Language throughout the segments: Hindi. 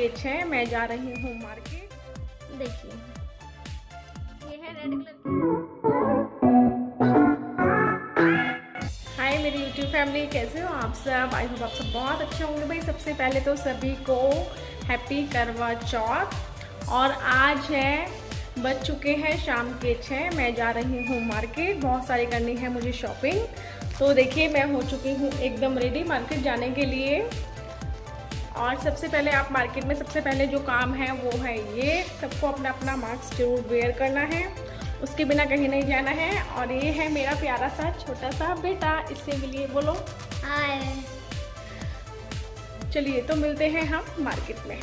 के 6 मैं जा रही हूँ मार्केट। देखिए ये है रेड कलर हाय मेरी यूट्यूब फैमिली, कैसे हो आप सब? आई होप आप सब बहुत अच्छे होंगे। भाई सबसे पहले तो सभी को हैप्पी करवा चौथ। और आज है बज चुके हैं शाम के 6, मैं जा रही हूँ मार्केट। बहुत सारी करनी है मुझे शॉपिंग। तो देखिए मैं हो चुकी हूँ एकदम रेडी मार्केट जाने के लिए। और सबसे पहले आप मार्केट में सबसे पहले जो काम है वो है ये, सबको अपना अपना मास्क जरूर वेयर करना है, उसके बिना कहीं नहीं जाना है। और ये है मेरा प्यारा सा छोटा सा बेटा, इससे मिलिए, बोलो हाय। चलिए तो मिलते हैं हम मार्केट में।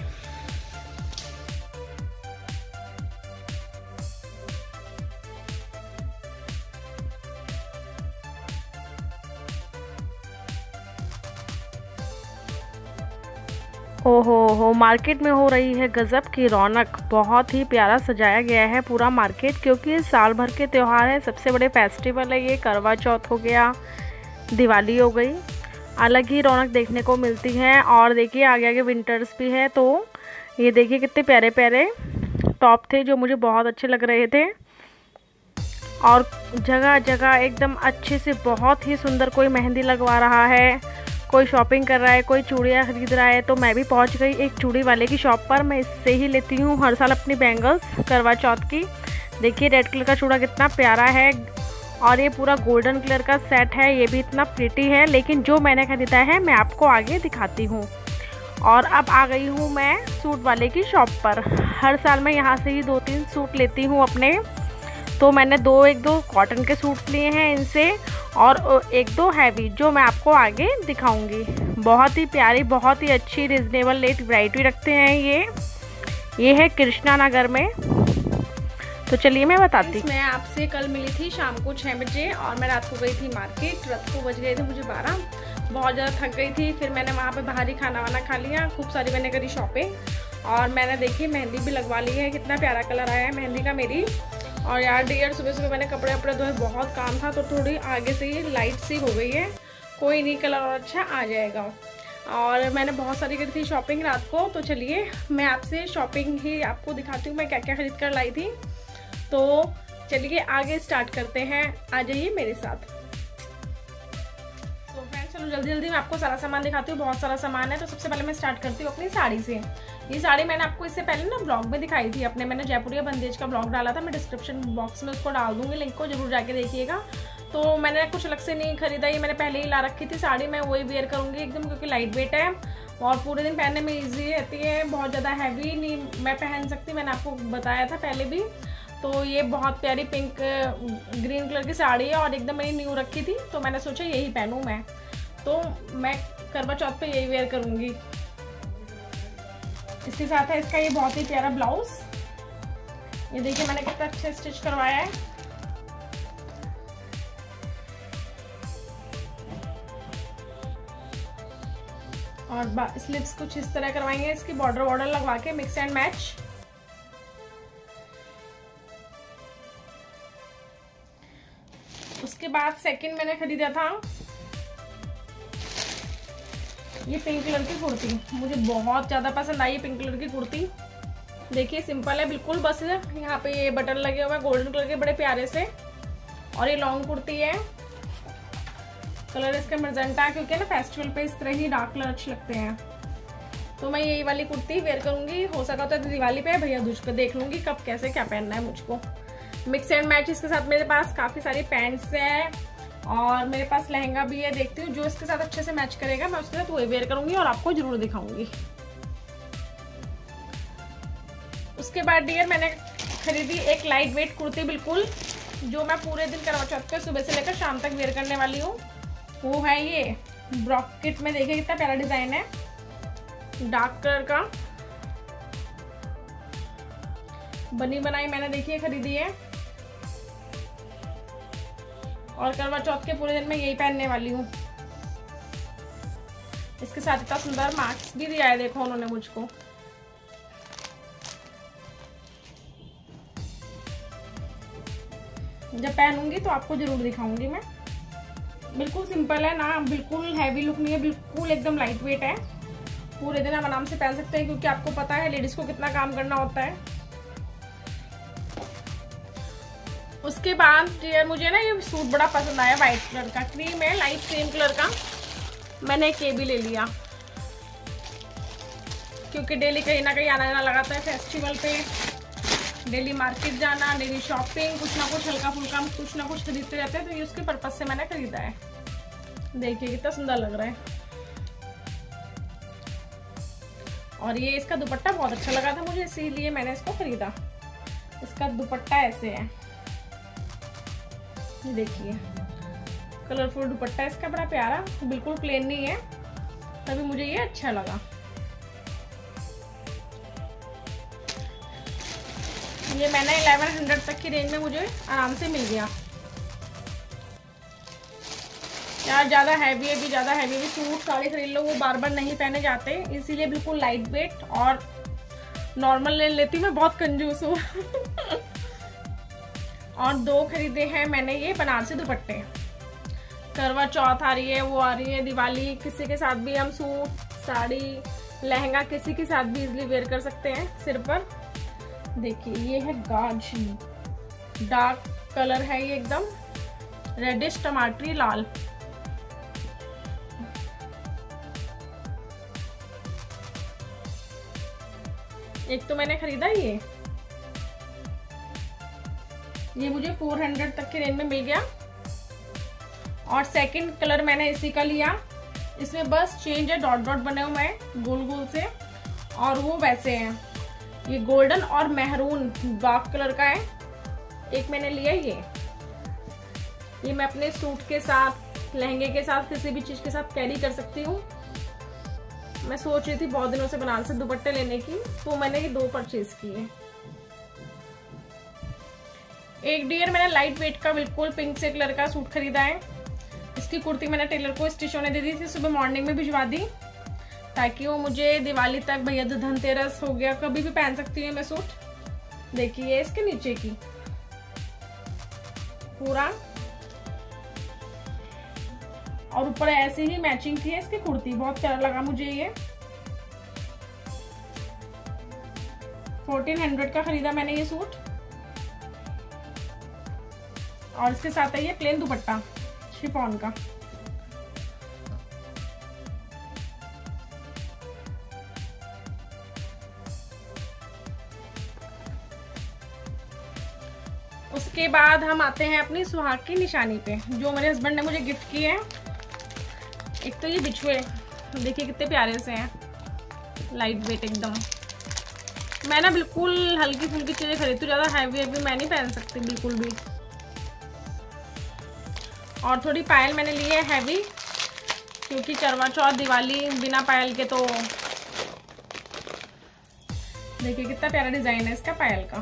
ओहो हो, मार्केट में हो रही है गजब की रौनक। बहुत ही प्यारा सजाया गया है पूरा मार्केट, क्योंकि ये साल भर के त्यौहार है, सबसे बड़े फेस्टिवल है ये। करवा चौथ हो गया, दिवाली हो गई, अलग ही रौनक देखने को मिलती है। और देखिए आगे आगे विंटर्स भी है, तो ये देखिए कितने प्यारे प्यारे टॉप थे जो मुझे बहुत अच्छे लग रहे थे। और जगह जगह एकदम अच्छे से बहुत ही सुंदर, कोई मेहंदी लगवा रहा है, कोई शॉपिंग कर रहा है, कोई चूड़ियाँ खरीद रहा है। तो मैं भी पहुंच गई एक चूड़ी वाले की शॉप पर। मैं इससे ही लेती हूँ हर साल अपनी बैंगल्स करवा चौथ की। देखिए रेड कलर का चूड़ा कितना प्यारा है, और ये पूरा गोल्डन कलर का सेट है, ये भी इतना प्रिटी है। लेकिन जो मैंने खरीदा है मैं आपको आगे दिखाती हूँ। और अब आ गई हूँ मैं सूट वाले की शॉप पर। हर साल मैं यहाँ से ही 2-3 सूट लेती हूँ अपने। तो मैंने एक दो कॉटन के सूट लिए हैं इनसे, और 1-2 हैवी जो मैं आपको आगे दिखाऊंगी। बहुत ही प्यारी, बहुत ही अच्छी रिजनेबल रेट वैरायटी रखते हैं ये है कृष्णा नगर में। तो चलिए मैं बताती हूँ। मैं आपसे कल मिली थी शाम को 6 बजे, और मैं रात को गई थी मार्केट। रात को बज गए थे मुझे 12। बहुत ज़्यादा थक गई थी, फिर मैंने वहाँ पे बाहर ही खाना वाना खा लिया। खूब सारी मैंने करी शॉपिंग, और मैंने देखी मेहंदी भी लगवा ली है। कितना प्यारा कलर आया है मेहंदी का मेरी। और यार डियर सुबह सुबह मैंने कपड़े वपड़े धोए, बहुत काम था, तो थोड़ी आगे से ये लाइट सी हो गई है। कोई नहीं, कलर और अच्छा आ जाएगा। और मैंने बहुत सारी करी थी शॉपिंग रात को। तो चलिए मैं आपसे शॉपिंग ही आपको दिखाती हूँ मैं क्या क्या खरीद कर लाई थी। तो चलिए आगे स्टार्ट करते हैं, आ जाइए मेरे साथ। तो फ्रेंड्स चलो जल्दी जल्दी मैं आपको सारा सामान दिखाती हूँ, बहुत सारा सामान है। तो सबसे पहले मैं स्टार्ट करती हूँ अपनी साड़ी से। ये साड़ी मैंने आपको इससे पहले ना ब्लॉग में दिखाई थी अपने, मैंने जयपुरिया बंदेज का ब्लॉग डाला था। मैं डिस्क्रिप्शन बॉक्स में उसको डाल दूंगी, लिंक को जरूर जाके देखिएगा। तो मैंने कुछ अलग से नहीं खरीदा, ये मैंने पहले ही ला रखी थी साड़ी। मैं वही वेयर करूंगी एकदम, क्योंकि लाइट वेट है और पूरे दिन पहनने में ईजी रहती है। बहुत ज़्यादा हैवी नहीं मैं पहन सकती, मैंने आपको बताया था पहले भी। तो ये बहुत प्यारी पिंक ग्रीन कलर की साड़ी है, और एकदम मैंने न्यू रखी थी, तो मैंने सोचा यही पहनूँ मैं। तो मैं करवा चौथ पे यही वेयर करूँगी। इसके साथ है इसका ये बहुत ही प्यारा ब्लाउज। ये देखिए मैंने कितना अच्छा स्टिच करवाया है। और स्लीव्स कुछ इस तरह करवाएंगे, इसकी बॉर्डर लगवा के मिक्स एंड मैच। उसके बाद सेकंड मैंने खरीदा था ये पिंक कलर की कुर्ती। मुझे बहुत ज़्यादा पसंद आई पिंक कलर की कुर्ती। देखिए सिंपल है बिल्कुल, बस यहाँ पे ये बटन लगे हुए हैं गोल्डन कलर के बड़े प्यारे से। और ये लॉन्ग कुर्ती है, कलर इसका मजेंटा, क्योंकि ना फेस्टिवल पे इस तरह ही डार्क कलर अच्छे लगते हैं। तो मैं यही वाली कुर्ती वेयर करूँगी। हो सका तो दिवाली पे भैया दूज पे देख लूँगी कब कैसे क्या पहनना है मुझको। मिक्स एंड मैच इसके साथ मेरे पास काफ़ी सारी पैंट्स हैं, और मेरे पास लहंगा भी है। देखती हूँ जो इसके साथ अच्छे से मैच करेगा मैं उसके साथ वही वेयर करूंगी और आपको जरूर दिखाऊंगी। उसके बाद डियर मैंने खरीदी एक लाइट वेट कुर्ती बिल्कुल, जो मैं पूरे दिन करवा चौथ पे सुबह से लेकर शाम तक वेयर करने वाली हूँ। वो है ये ब्रॉकेट में, देखिए कितना प्यारा डिजाइन है, डार्क कलर का बनी बनाई मैंने देखिए खरीदी है। और करवा चौथ के पूरे दिन में यही पहनने वाली हूँ। इसके साथ इतना सुंदर मास्क भी दिया है, देखो उन्होंने मुझको। जब पहनूंगी तो आपको जरूर दिखाऊंगी मैं। बिल्कुल सिंपल है ना, बिल्कुल हैवी लुक नहीं है, बिल्कुल एकदम लाइट वेट है। पूरे दिन आप आराम से पहन सकते हैं, क्योंकि आपको पता है लेडीज को कितना काम करना होता है। उसके बाद मुझे ना ये सूट बड़ा पसंद आया, व्हाइट कलर का, क्रीम है, लाइट क्रीम कलर का। मैंने एक ये भी ले लिया, क्योंकि डेली कहीं ना कहीं आना जाना लगाता है फेस्टिवल पे, डेली मार्केट जाना, डेली शॉपिंग, कुछ ना कुछ हल्का फुल्का कुछ ना कुछ खरीदते रहते हैं, तो ये उसके पर्पज से मैंने खरीदा है। देखिए कितना सुंदर लग रहा है। और ये इसका दुपट्टा बहुत अच्छा लगा था मुझे, इसीलिए मैंने इसको खरीदा। इसका दुपट्टा ऐसे है, ये देखिए कलरफुल दुपट्टा इसका, बड़ा प्यारा, बिल्कुल प्लेन नहीं है, तभी मुझे ये अच्छा लगा। ये मैंने 1100 तक की रेंज में मुझे आराम से मिल गया। यार ज़्यादा हैवी सूट साड़ी खरीद लो, वो बार बार नहीं पहने जाते, इसीलिए बिल्कुल लाइट वेट और नॉर्मल ले लेती हूँ। मैं बहुत कंजूस हूँ। और 2 खरीदे हैं मैंने ये बनारसी दुपट्टे। करवा चौथ आ रही है, वो आ रही है दिवाली, किसी के साथ भी हम सूट, साड़ी, लहंगा किसी के साथ भी इजीली वेयर कर सकते हैं सिर पर। देखिए ये है गाज, डार्क कलर है ये, एकदम रेडिश टमाटरी लाल। एक तो मैंने खरीदा ये मुझे 400 तक की रेंज में मिल गया। और सेकंड कलर मैंने इसी का लिया, इसमें बस चेंज है, डॉट डॉट बने हुए हैं गोल गोल से, और वो वैसे हैं, ये गोल्डन और मेहरून डार्क कलर का है। एक मैंने लिया ये मैं अपने सूट के साथ, लहंगे के साथ, किसी भी चीज के साथ कैरी कर सकती हूँ। मैं सोच रही थी बहुत दिनों से बनारसी दुपट्टे लेने की, तो मैंने ये 2 परचेज किए। एक डियर मैंने लाइट वेट का बिल्कुल पिंक से कलर का सूट खरीदा है। इसकी कुर्ती मैंने टेलर को स्टिच होने दे दी थी, सुबह मॉर्निंग में भिजवा दी, ताकि वो मुझे दिवाली तक, भैया धनतेरस हो गया, कभी भी पहन सकती हूँ मैं सूट। देखिए इसके नीचे की पूरा, और ऊपर ऐसे ही मैचिंग थी इसकी कुर्ती, बहुत प्यारा लगा मुझे ये। 1400 का खरीदा मैंने ये सूट, और इसके साथ है ये प्लेन दुपट्टा शिफॉन का। उसके बाद हम आते हैं अपनी सुहाग की निशानी पे, जो मेरे हस्बैंड ने मुझे गिफ्ट की है। एक तो ये बिछुए, देखिए कितने प्यारे से हैं, लाइट वेट एकदम। मैं ना बिल्कुल हल्की फुल्की चीजें खरीदती हूँ, ज्यादा हैवी मैं नहीं पहन सकती बिल्कुल भी। और थोड़ी पायल मैंने ली है हैवी, क्योंकि करवा चौथ, दिवाली बिना पायल के तो। देखिए कितना प्यारा डिजाइन है इसका पायल का।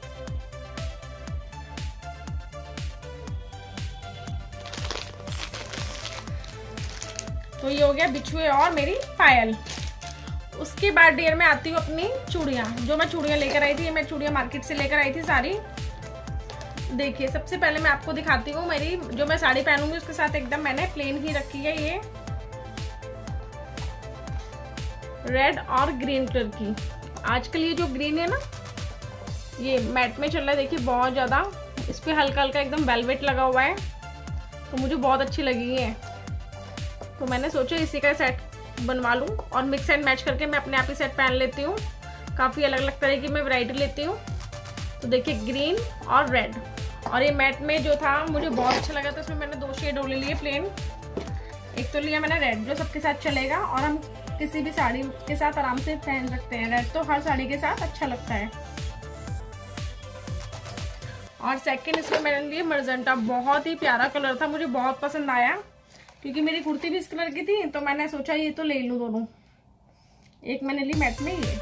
तो ये हो गया बिछुए और मेरी पायल। उसके बाद डियर में आती हूँ अपनी चूड़ियाँ, जो मैं चूड़ियाँ लेकर आई थी, मैं चूड़ियाँ मार्केट से लेकर आई थी सारी। देखिए सबसे पहले मैं आपको दिखाती हूँ मेरी, जो मैं साड़ी पहनूंगी उसके साथ एकदम मैंने प्लेन ही रखी है, ये रेड और ग्रीन कलर की। आजकल ये जो ग्रीन है ना, ये मैट में चल रहा है, देखिए बहुत ज्यादा, इस पे हल्का हल्का एकदम वेलवेट लगा हुआ है, तो मुझे बहुत अच्छी लगी है। तो मैंने सोचा इसी का सेट बनवा लूँ, और मिक्स एंड मैच करके मैं अपने आप ही सेट पहन लेती हूँ। काफ़ी अलग अलग तरह की मैं वैरायटी लेती हूँ। तो देखिए ग्रीन और रेड, और ये मैट में जो था मुझे बहुत अच्छा लगा, तो इसमें मैंने 2 शेड ले लिए प्लेन। एक तो लिया मैंने रेड, जो सबके साथ चलेगा और हम किसी भी साड़ी के साथ आराम से पहन सकते हैं। रेड तो हर साड़ी के साथ अच्छा लगता है। और सेकंड इसमें मैंने लिए मर्जेंटा, बहुत ही प्यारा कलर था, मुझे बहुत पसंद आया, क्योंकि मेरी कुर्ती भी इस कलर की थी, तो मैंने सोचा ये तो ले लूं दोनों। एक मैंने ली मैट में ये।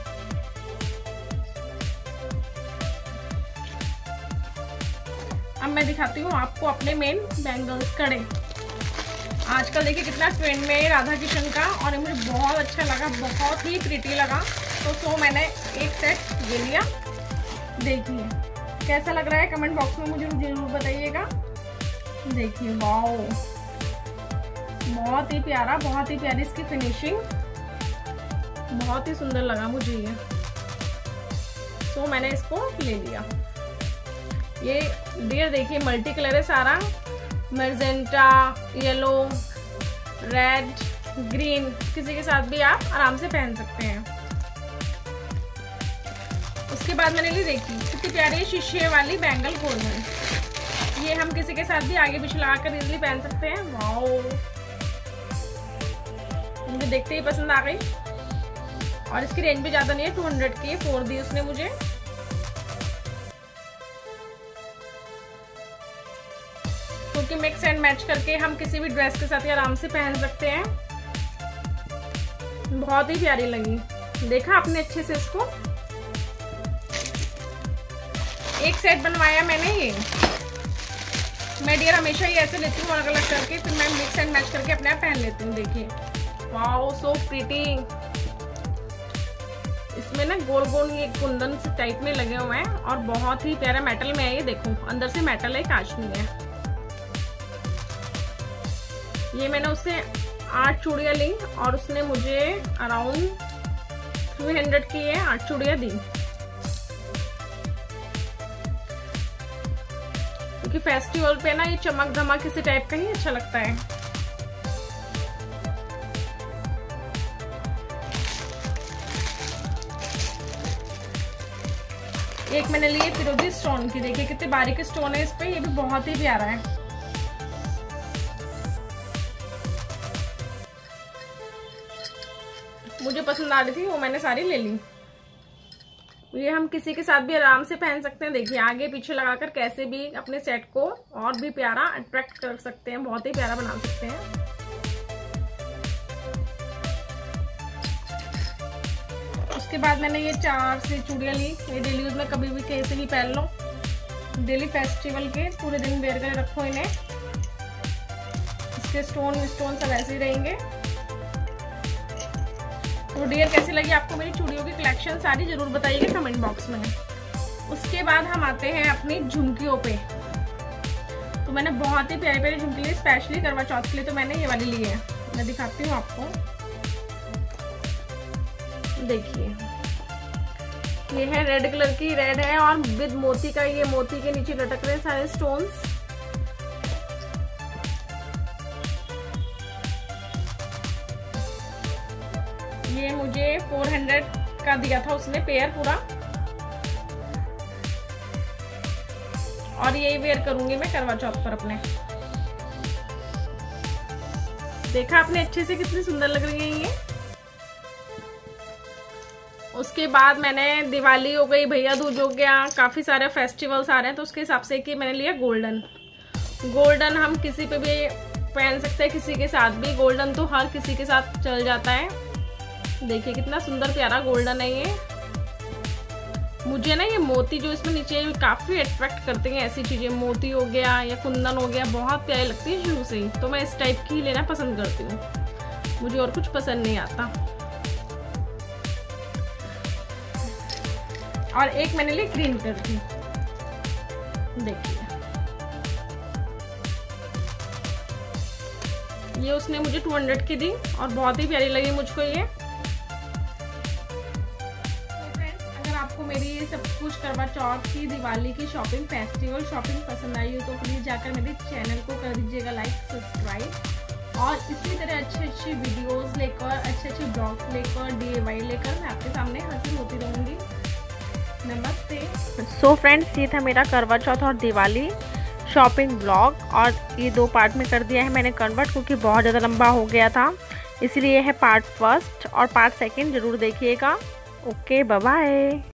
अब मैं दिखाती हूँ आपको अपने मेन बैंगल्स, कड़े। आजकल देखिए कितना ट्रेंड में है राधा किशन का, और ये मुझे बहुत अच्छा लगा, बहुत ही प्रिटी लगा, तो मैंने एक सेट ये लिया। देखिए कैसा लग रहा है, कमेंट बॉक्स में मुझे जरूर बताइएगा। देखिए वाओ, बहुत ही प्यारा, बहुत ही प्यारी इसकी फिनिशिंग। बहुत ही सुंदर लगा मुझे ये, तो मैंने इसको ले लिया। ये डियर देखिए मल्टी कलर है सारा, मैजेंटा, येलो, रेड, ग्रीन, किसी के साथ भी आप आराम से पहन सकते हैं। उसके बाद मैंने ली देखी कितनी प्यारी शीशे वाली बैंगल गोल्डन। ये हम किसी के साथ भी आगे पीछे लगा कर इजीली पहन सकते हैं। वाओ, मुझे देखते ही पसंद आ गई। और इसकी रेंज भी ज्यादा नहीं है, 200 की 4 दी उसने मुझे। क्योंकि मिक्स एंड मैच करके हम किसी भी ड्रेस के साथ आराम से पहन सकते हैं। बहुत ही प्यारी लगी। देखा आपने अच्छे से इसको। एक सेट बनवाया मैंने ये। मैं डियर हमेशा ही ऐसे लेती हूँ अलग अलग करके, फिर मैं मिक्स एंड मैच करके अपने आप पहन लेती हूँ। देखिए वाओ, सो प्रीटी। इसमें ना गोल गोल ये कुंदन से टाइप में लगे हुए हैं और बहुत ही प्यारा मेटल में है। ये देखो अंदर से मेटल है, कांच नहीं है। ये मैंने उससे 8 चूड़ियाँ ली और उसने मुझे अराउंड 300 की है 8 चूड़ियाँ दी। क्योंकि फेस्टिवल पे ना ये चमक धमक किसी टाइप का ही अच्छा लगता है। एक मैंने लिए फिरोजी स्टोन की। देखिए कितने बारीक स्टोन है इस पे, ये भी बहुत ही प्यारा है। मुझे पसंद आ रही थी वो मैंने सारी ले ली। ये हम किसी के साथ भी आराम से पहन सकते हैं। देखिए आगे पीछे लगाकर कैसे भी अपने सेट को और भी प्यारा अट्रैक्ट कर सकते हैं, बहुत ही प्यारा बना सकते हैं। उसके बाद मैंने ये 4 से चूड़ियाँ ली। ये डेली यूज में कभी भी कैसे भी पहन लो, डेली फेस्टिवल के पूरे दिन वेयर कर रखो इन्हें। इसके स्टोन सब ऐसे ही रहेंगे। तो डियर कैसी लगी आपको मेरी चूड़ियों की कलेक्शन सारी, जरूर बताइएगा कमेंट बॉक्स में। उसके बाद हम आते हैं अपनी झुमकियों पे। तो मैंने बहुत ही प्यारे प्यारे झुमकी लिए, स्पेशली करवा चौथ के लिए। तो मैंने ये वाली ली है, मैं दिखाती हूँ आपको। देखिए ये है रेड कलर की, रेड है और विद मोती का। ये मोती के नीचे लटक रहे हैं सारे स्टोन्स। ये मुझे 400 का दिया था उसने पेयर पूरा। और यही वेयर करूंगी मैं करवा चौथ पर अपने। देखा आपने अच्छे से कितनी सुंदर लग रही है ये। उसके बाद मैंने दिवाली हो गई, भैया दूज हो गया, काफी सारे फेस्टिवल्स आ रहे हैं, तो उसके हिसाब से कि मैंने लिया गोल्डन। गोल्डन हम किसी पे भी पहन सकते हैं, किसी के साथ भी। गोल्डन तो हर किसी के साथ चल जाता है। देखिए कितना सुंदर प्यारा गोल्डन है ये। मुझे ना ये मोती जो इसमें नीचे काफी अट्रैक्ट करते हैं, ऐसी चीजें मोती हो गया या कुंदन हो गया, बहुत प्यारी लगती है शुरू से ही। तो मैं इस टाइप की ही लेना पसंद करती हूँ, मुझे और कुछ पसंद नहीं आता। और एक मैंने ली ग्रीन कलर की। देखिए ये उसने मुझे 200 की दी और बहुत ही प्यारी लगी मुझको ये। आपको मेरी ये सब कुछ करवा चौथ की, दिवाली की शॉपिंग, फेस्टिवल शॉपिंग पसंद आई हो तो प्लीज जाकर मेरे चैनल को कर दीजिएगा लाइक, सब्सक्राइब। और इसी तरह अच्छे वीडियोस लेकर, अच्छे ब्लॉग्स लेकर, DIY लेकर मैं आपके सामने हाजिर होती रहूंगी। नमस्ते। सो फ्रेंड्स, ये था मेरा करवा चौथ और दिवाली शॉपिंग ब्लॉग। और ये 2 पार्ट में कर दिया है मैंने कन्वर्ट, क्योंकि बहुत ज़्यादा लंबा हो गया था। इसलिए है पार्ट 1 और पार्ट 2 जरूर देखिएगा। Okay, bye bye.